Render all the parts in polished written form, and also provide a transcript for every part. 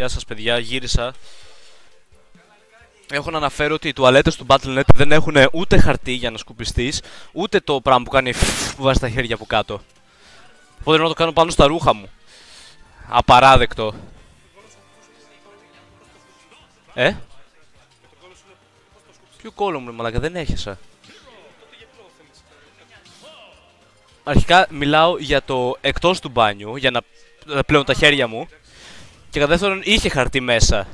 Γεια σας παιδιά, γύρισα. Έχω να αναφέρω ότι οι τουαλέτες του Battle.net δεν έχουν ούτε χαρτί για να σκουπιστείς, ούτε το πράγμα που κάνει που βάζει τα χέρια από κάτω. Οπότε πρέπει να το κάνω πάνω στα ρούχα μου. Απαράδεκτο. Ποιο κόλλο μου, μαλάκα, δεν έχεσα. Αρχικά μιλάω για το εκτός του μπάνιου, για να πλέον τα χέρια μου. Και κατά δεύτερον είχε χαρτί μέσα.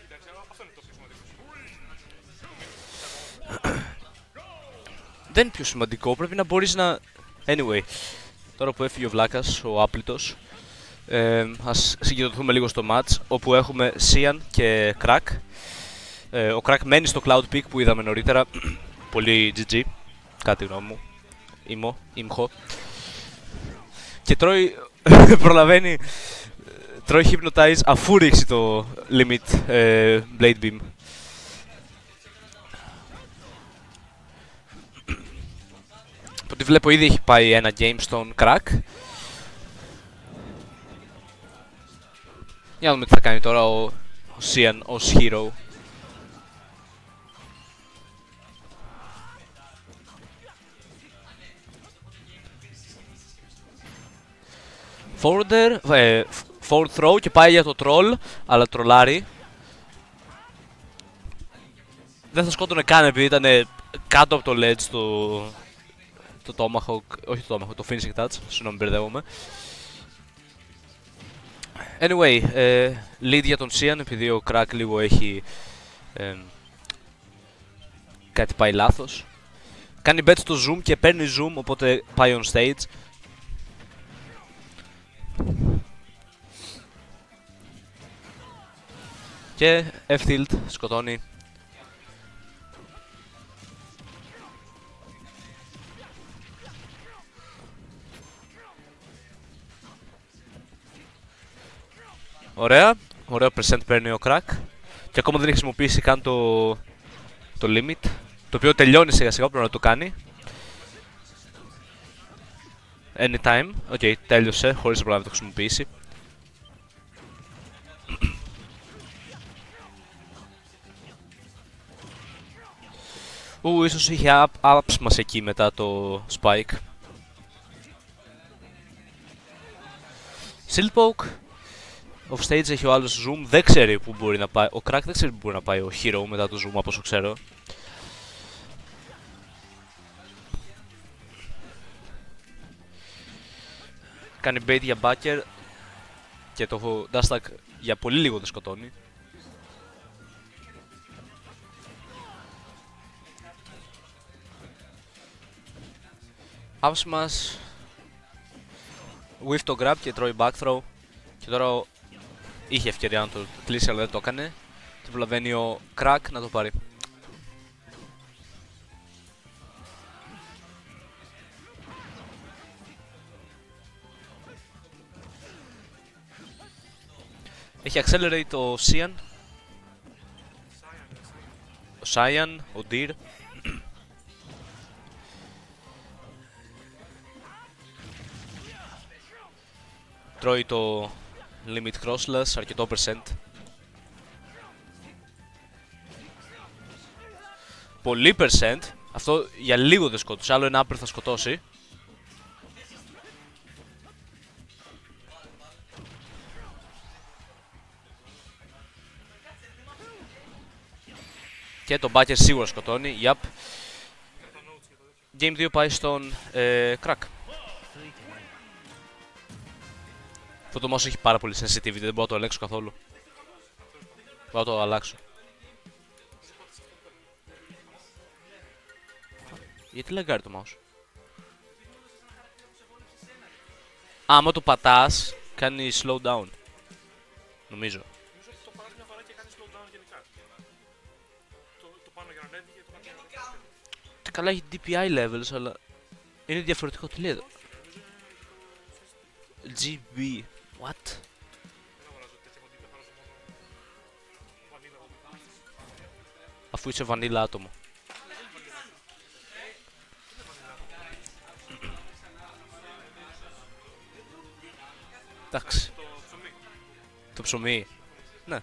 Δεν είναι πιο σημαντικό, πρέπει να μπορείς να... Anyway, τώρα που έφυγε ο Βλάκας, ο άπλητος, ας συγκεντρωθούμε λίγο στο match, όπου έχουμε Sian και Crack. Ο Crack μένει στο Cloud Peak που είδαμε νωρίτερα. Πολύ GG, κάτι γνώμη μου. Ήμχο. Και τρώει, προλαβαίνει, τρώει Hypnotize αφού ρίξει το Limit Blade Beam. Από ό,τι βλέπω ήδη έχει πάει ένα game στον Crack. Για να δούμε τι θα κάνει τώρα ο Sian ως hero. Forward throw και πάει για το troll, αλλά τρολάρει. Δεν θα σκότωνε καν επειδή ήταν κάτω από το ledge το Tomahawk, όχι το Tomahawk, το finishing touch, συγγνώμη μπερδεύομαι. Anyway, lead για τον Sian επειδή ο Crack λίγο έχει κάτι πάει λάθος. Κάνει bet στο zoom και παίρνει zoom, οπότε πάει on stage. Και F-tilt σκοτώνει. Ωραία, ωραίο percent παίρνει ο Crack. Και ακόμα δεν έχει χρησιμοποιήσει καν το limit, το οποίο τελειώνει σιγά σιγά, πρέπει να το κάνει. Anytime, οκ, τέλειωσε χωρίς να προλάβει να το χρησιμοποιήσει. Ίσως είχε ups μας εκεί μετά το spike. Siltpoke. Off stage έχει ο άλλος zoom, δεν ξέρει που μπορεί να πάει. Ο Crack δεν ξέρει που μπορεί να πάει ο hero μετά το zoom από όσο ξέρω. Κάνει bait για backer και το dash attack για πολύ λίγο δεν σκοτώνει. Ups μας whiff το grab και τρώει back throw. Και τώρα είχε ευκαιρία να το κλείσει αλλά δεν το έκανε. Και προλαβαίνει ο Crack να το πάρει. Έχει accelerate ο Sian, ο Cyan, ο Deer. Τρώει το limit crossless, αρκετό percent. Πολύ percent. Αυτό για λίγο δεν σκότωσε, άλλο ένα upper θα σκοτώσει. Και τον Backer σίγουρα σκοτώνει, yep. Game 2 πάει στον Crack. Αυτό το mouse έχει πάρα πολύ sensitivity, δεν μπορώ να το ελέγξω καθόλου. Μπορώ να το αλλάξω. Γιατί λαγκάρει το mouse? Άμα το πατάς, κάνει slow down. Νομίζω. Καλά έχει DPI levels, αλλά είναι διαφορετικό. Τι λέει εδώ? GB. What? Αφού είσαι βανίλα άτομο. Εντάξει. Το ψωμί. Ναι.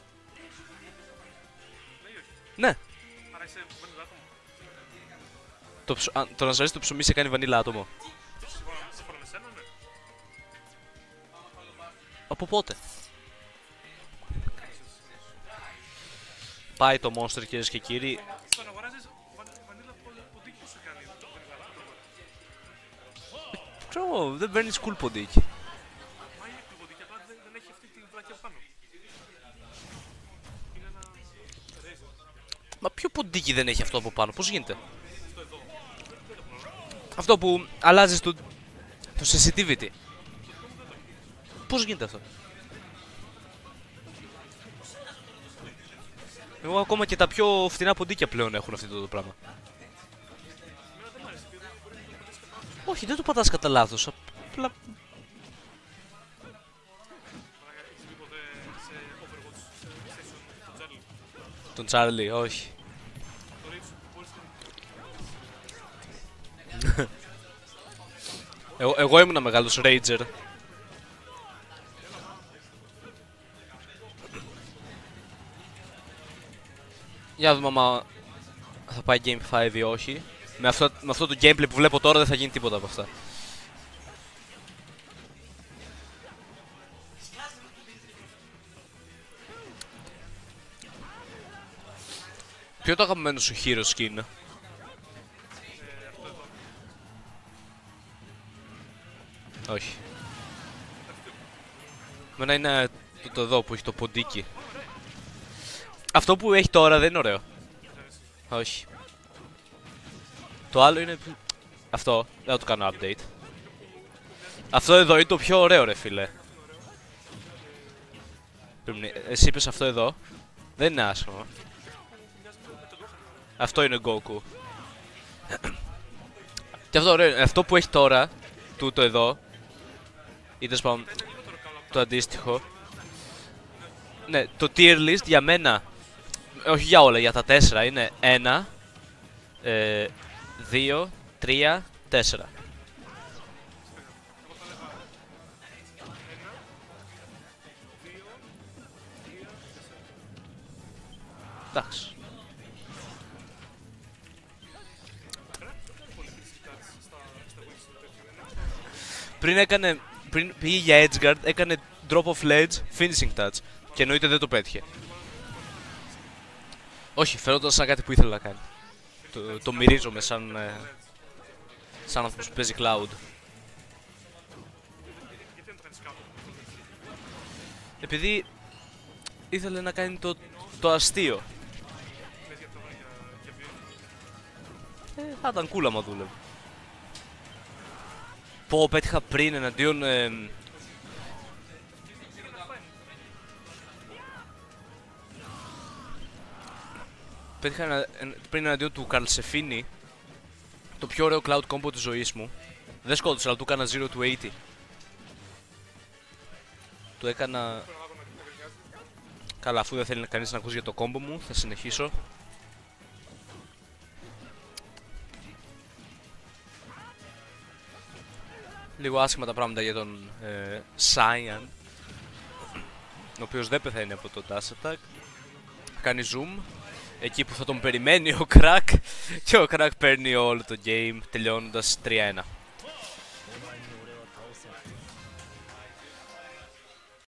Ναι. Άρα είσαι βανίλα άτομο. Το να ζαρίσει το ψωμί σε κάνει βανίλα άτομο. Σύμφωνα με σένα, ναι. Από πότε? Πάει το Monster, κυρίες και κύριοι. Στον αγοράζεις βανίλα ποντίκι που σου κάνει βανίλα άτομο. Ξέρω εγώ, δεν παίρνεις cool ποντίκι. Μα είναι ποντίκι, απλά δεν έχει αυτή την πλάκια πάνω. Είναι ένα ρέιζερ. Μα ποιο ποντίκι δεν έχει αυτό από πάνω, πώς γίνεται? Αυτό που αλλάζεις το sensitivity. Πώς γίνεται αυτό? Εγώ ακόμα και τα πιο φτηνά ποντίκια πλέον έχουν αυτό το πράγμα. Όχι, δεν το πατάς κατά λάθος. Απλά... Έχεις δει ποτέ σε Overwatch session τον Charlie? Τον Τσάρλι, όχι. Το rage που μπορείς Εγώ ήμουνα μεγάλος Rager. Για δούμε άμα θα πάει Game 5 ή όχι. Με αυτό το gameplay που βλέπω τώρα δεν θα γίνει τίποτα από αυτά. Ποιο το αγαπημένο σου hero skin? Όχι. Εμένα είναι το εδώ που έχει το ποντίκι. Αυτό που έχει τώρα δεν είναι ωραίο. Όχι. Το άλλο είναι... Αυτό, δεν θα το κάνω update. Αυτό εδώ είναι το πιο ωραίο ρε φίλε. Εσύ είπες αυτό εδώ. Δεν είναι άσχημο. Αυτό είναι Goku. Και αυτό ωραίο, αυτό που έχει τώρα, τούτο εδώ, ή τέλος πάντων το αντίστοιχο. Ναι, το tier list για μένα, όχι για όλα, για τα 4 είναι 1, 2, 3, 4. Εντάξει. Πριν πήγε για Edgeguard, έκανε drop of ledge, finishing touch. Και εννοείται δεν το πέτυχε. Όχι, φαίνονταν σαν κάτι που ήθελε να κάνει. Το μυρίζομαι σαν άνθρωπος που παίζει cloud. Επειδή ήθελε να κάνει το αστείο. Θα ήταν cool άμα δούλευε. Πω, πέτυχα πριν εναντίον... Πέτυχα πριν εναντίον του Καλσεφίνη το πιο ωραίο cloud combo της ζωής μου. Δεν σκότωσα, αλλά του έκανα 0 to 80. Του έκανα... Καλά, αφού δεν θέλει κανείς να ακούσει για το combo μου, θα συνεχίσω. Λίγο άσχημα τα πράγματα για τον Cyan, ο οποίος δεν πεθαίνει από το dash attack. Κάνει zoom εκεί που θα τον περιμένει ο Crack και ο Crack παίρνει όλο το game τελειώνοντας 3-1.